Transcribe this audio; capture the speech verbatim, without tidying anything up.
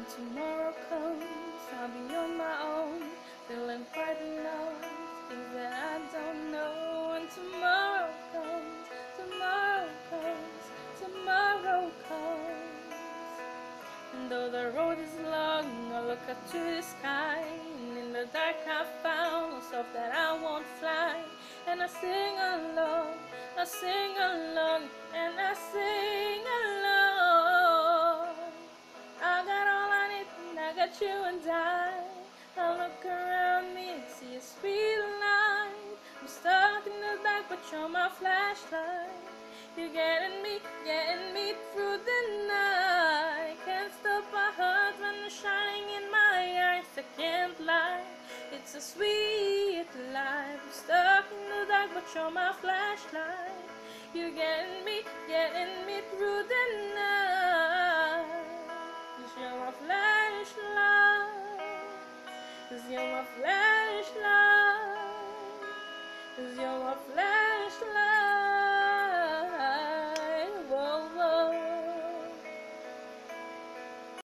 tomorrow comes, I'll be on my own, feeling quite alone, things that I don't know. And tomorrow comes, tomorrow comes, tomorrow comes. And though the road is long, I look up to the sky, and in the dark I found myself that I won't fly. And I sing along, I sing along, and I sing along. I got all I need, and I got you and I. I look around me and see a sweet light. I'm stuck in the dark, but you're my flashlight. You're getting me, getting me through the night. Can't stop my heart when it's shining in my eyes. I can't lie, it's a sweet life. I'm stuck in the dark, but you're my flashlight. You're getting me, getting me through the night. Cause you're my flashlight. Cause you're my flashlight. Cause you're my flashlight.